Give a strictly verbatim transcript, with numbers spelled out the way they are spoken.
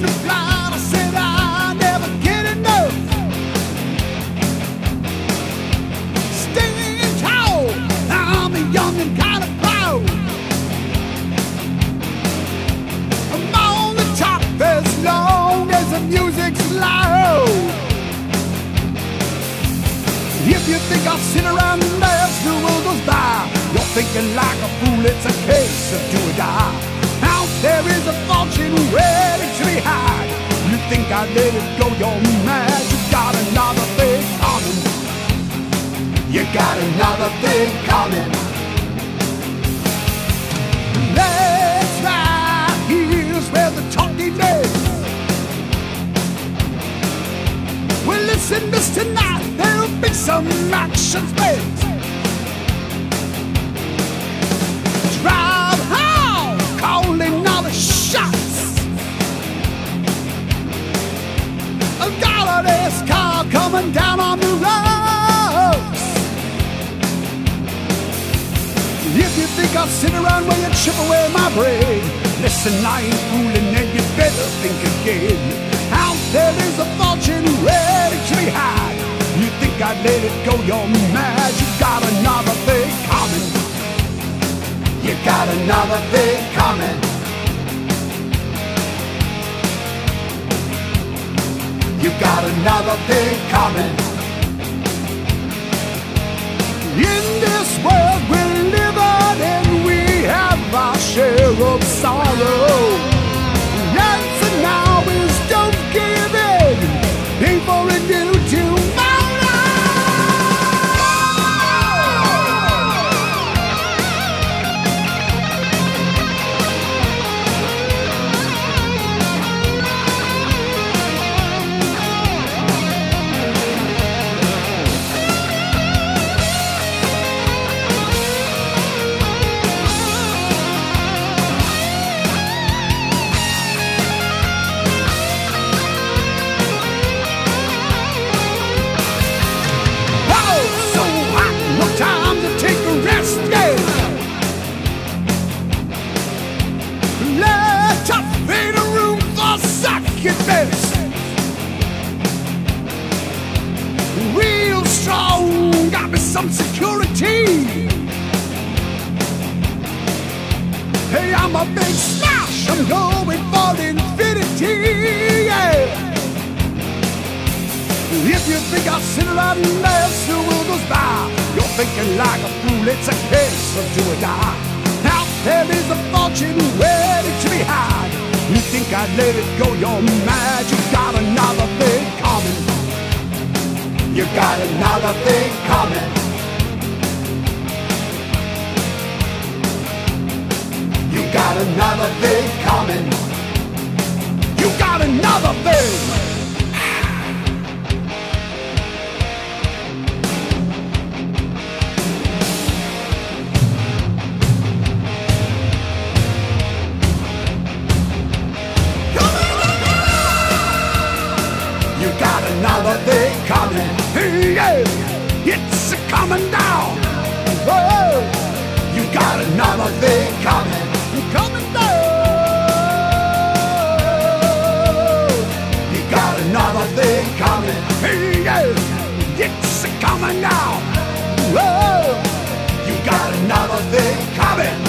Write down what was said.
me fly. I said I never get enough. Staying tall, I'm a young and kind of proud. I'm on the top as long as the music's loud. If you think I'll sit around as the world goes by, you're thinking like a fool, it's a case of do or die. Out there is a fortune waiting to be had. You think I let it go, you're mad. You got another thing coming. You got another thing coming. That's right, here's where the talking is. Well, listen, Mister Knight, there'll be some action space. Drive home, calling all the shots. I've got this car coming down on the roads. If you think I'll sit around while you chip away my brain, listen, I ain't fooling, and you better think again. Out there is a fortune ready to be had. You think I'd let it go, you're mad. You got another thing coming. You got another thing coming. You got another thing coming. In this world we're living in, we have our share of sorrow. The answer now is don't give in. Aim for a new tomorrow. Real strong, got me some security. Hey, I'm a big smash, I'm going for infinity, yeah. If you think I'll sit around as the world goes by, you're thinking like a fool, it's a case of do or die. Out there is a fortune ready to be had. You think I'd let it go, you're mad. You got another thing coming. You got another thing coming. You got another thing coming. You got another thing. Another thing coming, yeah, it's a coming down. Whoa, you got another thing coming, coming down. You got another thing coming, yeah, it's a coming down. Whoa, you got another thing coming.